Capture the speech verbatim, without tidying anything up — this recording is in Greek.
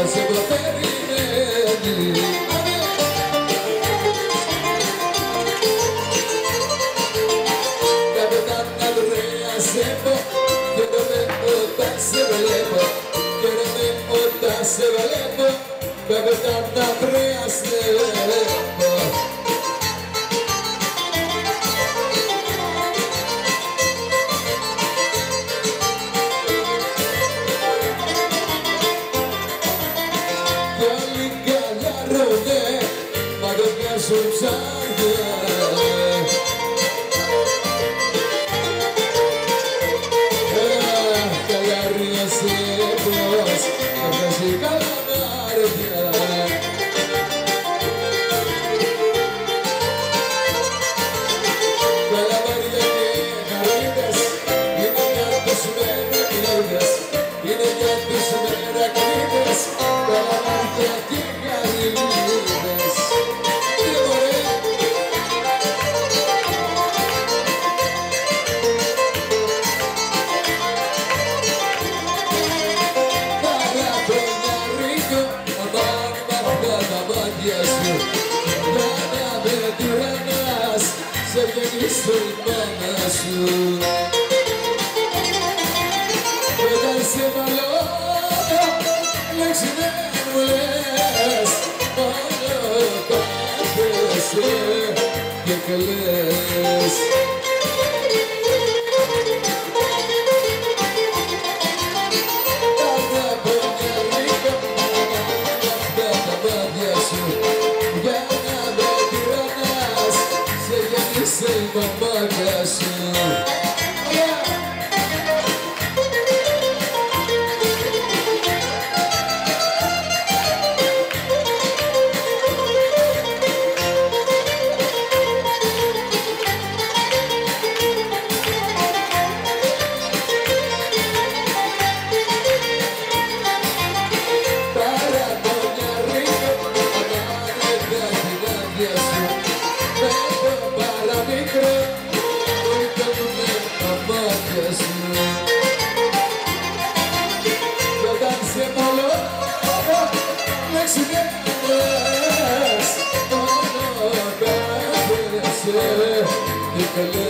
σε το περιμένει. Καπετάν Ανδρέα σε πω, χαίρομαι όταν σε βλέπω, χαίρομαι όταν σε βλέπω, Καπετάν Ανδρέα σε βλέπω. Σου ψάρια καλαρία σε προς να βγάζει καλαμάρια. Καλαμάρια και χαρίδες είναι για τους μερακλείδες, είναι για τους μερακλείδες, καλαμάρια και χαρίδες. Σε βγαίνεις στο μάνα σου όταν σε βαλώ λέξη δεν μου λες μόνο κάθεσαι και κλαις. Αγαπώ μια ρίγα αυτά τα μάτια σου για να με τυραννάς, σε γέννησε η μαμάκα σου. Nicolás.